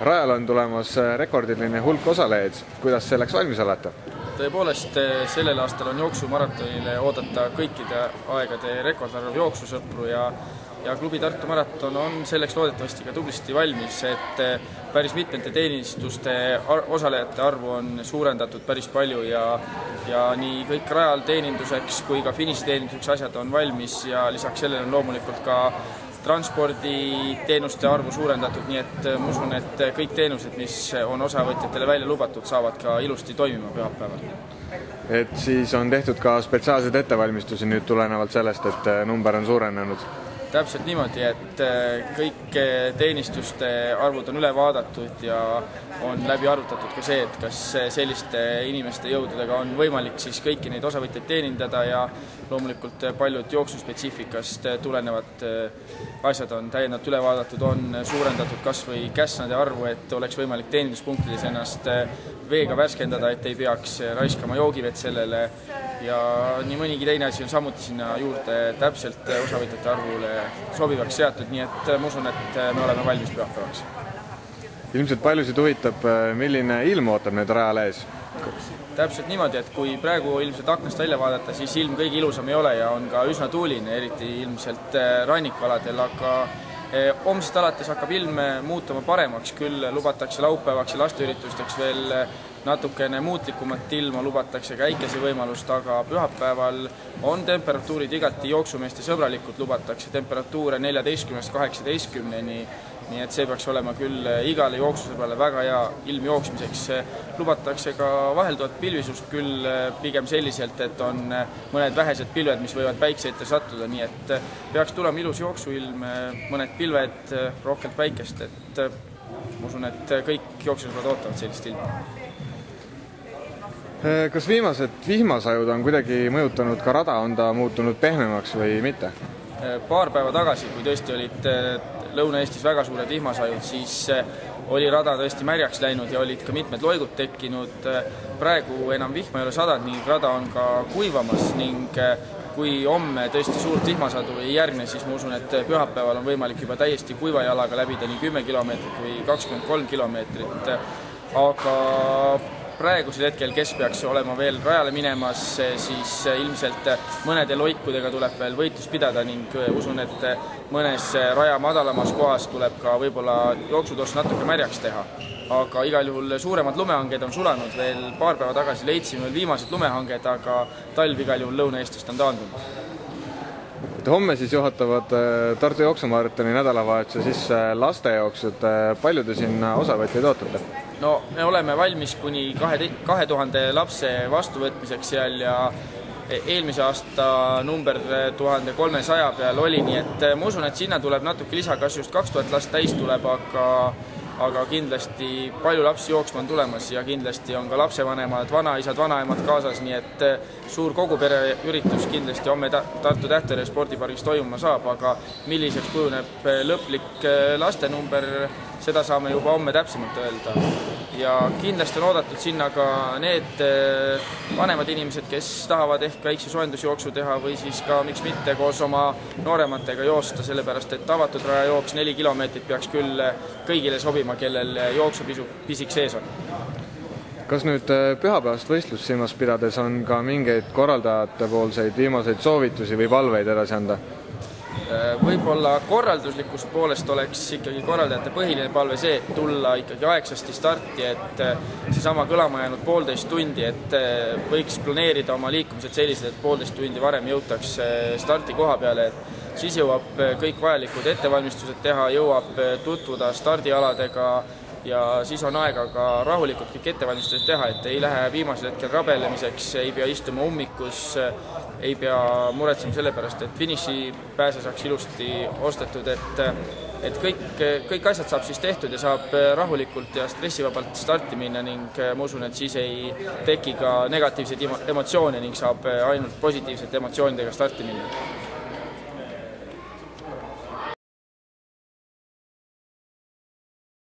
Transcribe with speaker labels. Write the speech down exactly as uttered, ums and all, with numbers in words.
Speaker 1: Rajal on tulemas rekordiline hulk osalejaid. Kuidas selleks valmis olete?
Speaker 2: Tõepoolest, sellel aastal on jooksumaratonile oodata kõikide aegade rekordarv jooksusõpru ja ja klubi Tartu Maraton on selleks loodetavasti ka tublisti valmis, et päris mitmete teenistuste osalejate arvu on suurendatud päris palju ja, ja nii kõik Rajal teeninduseks kui ka finišiteeninduseks asjad on valmis ja lisaks sellele on loomulikult ka transporditeenuste arvu suurendatud, nii et ma usun, et kõik teenused, mis on osavõtjatele välja lubatud, saavad ka ilusti toimima pühapäeval.
Speaker 1: Et siis on tehtud ka spetsiaalseid ettevalmistusi nüüd tulenevalt sellest, et number on suurenenud?
Speaker 2: Täpselt niimoodi, et kõik teenistuste arvud on üle vaadatud ja on läbi arvutatud ka see, et kas selliste inimeste jõududega on võimalik siis kõiki neid osavõtjaid teenindada ja loomulikult paljud jooksuspetsiifikast tulenevad asjad on täiendavalt üle vaadatud, on suurendatud kas või kässnade arvu, et oleks võimalik teeninduspunktides ennast veega värskendada, et ei peaks raiskama joogivett sellele ja nii mõnigi teine asi on samuti sinna juurde täpselt osavõtjate arvule sobivaks seatud, nii et ma usun, et me oleme valmis pühapäevaks.
Speaker 1: Ilmselt paljusid huvitab, milline ilm ootab need Rajal ees?
Speaker 2: Täpselt niimoodi, et kui praegu ilmselt aknast välja vaadata, siis ilm kõige ilusam ei ole ja on ka üsna tuuline, eriti ilmselt rannikualadel, aga homsest alates hakkab ilm muutuma paremaks, küll lubatakse laupäevaks ja lasteüritusteks veel natukene muutlikumat ilma, lubatakse käikese võimalust, aga pühapäeval on temperatuurid igati jooksumeeste sõbralikud, lubatakse temperatuure neljateistkümnest kaheksateistkümneni, nii et see peaks olema küll igale jooksusõbrale väga hea ilm jooksmiseks. Lubatakse ka vahelduvat pilvisust küll pigem selliselt, et on mõned vähesed pilved, mis võivad päikse ette sattuda, nii et peaks tulema ilus jooksuilm, mõned pilved, rohkelt päikest, et ma usun, et kõik jooksusõbrad ootavad sellist ilma.
Speaker 1: Kas viimased vihmasajud on kuidagi mõjutanud ka rada, on ta muutunud pehmemaks või mitte?
Speaker 2: Paar päeva tagasi, kui tõesti olid Lõuna-Eestis väga suured vihmasajud, siis oli rada tõesti märjaks läinud ja olid ka mitmed loigud tekkinud. Praegu enam vihma ei ole sadanud, nii rada on ka kuivamas ning kui homme tõesti suurt vihmasadu ei järgne, siis ma usun, et pühapäeval on võimalik juba täiesti kuiva jalaga läbida nii kümme kilomeetrit või kakskümmend kolm kilomeetrit, aga praegusel hetkel, kes peaks olema veel rajale minemas, siis ilmselt mõnede loikudega tuleb veel võitlust pidada ning usun, et mõnes raja madalamas kohas tuleb ka võib-olla jooksutoss natuke märjaks teha. Aga igal juhul suuremad lumehanged on sulanud, veel paar päeva tagasi leidsime veel viimased lumehanged, aga talv igal juhul Lõuna-Eestist on taandunud.
Speaker 1: Homme siis juhatavad Tartu jooksumaratoni nädalavahetuse sisse lastejooksud. Palju te sinna osavõtjaid ootate?
Speaker 2: No, me oleme valmis kuni kahe tuhande lapse vastuvõtmiseks seal ja eelmise aasta number tuhande kolmesaja peal oli, nii et ma usun, et sinna tuleb natuke lisa, kas just kaks tuhat last täis tuleb, aga aga kindlasti palju lapsi jooksma on tulemas ja kindlasti on ka lapsevanemad, vanaisad, vanaemad kaasas, nii et suur kogupere üritus kindlasti homme Tartu Tähtede spordipargis toimuma saab, aga milliseks kujuneb lõplik lastenumber, seda saame juba homme täpsemalt öelda. Ja kindlasti on oodatud sinna ka need vanemad inimesed, kes tahavad ehk väikse soendusjooksu teha või siis ka miks mitte koos oma noorematega joosta, sellepärast et avatud raja jooks neli kilomeetrit peaks küll kõigile sobima, kellel jooksu pisik sees on.
Speaker 1: Kas nüüd pühapäevast võistlust silmas pidades on ka mingeid korraldajate poolseid viimaseid soovitusi või palveid edasi anda?
Speaker 2: Võib-olla korralduslikust poolest oleks ikkagi korraldajate põhiline palve see, et tulla ikkagi aegsasti starti, et seesama kõlama jäänud poolteist tundi, et võiks planeerida oma liikumised sellised, et poolteist tundi varem jõutaks starti koha peale, et siis jõuab kõik vajalikud ettevalmistused teha, jõuab tutvuda stardialadega ja siis on aega ka rahulikult kõik ettevalmistused teha, et ei lähe viimasel hetkel rabelemiseks, ei pea istuma ummikus, ei pea muretsema selle pärast, et finiši pääse saaks ilusti ostetud, et, et kõik, kõik asjad saab siis tehtud ja saab rahulikult ja stressivabalt starti minna ning ma usun, et siis ei teki ka negatiivseid emotsioone ning saab ainult positiivsete emotsioonidega starti minna.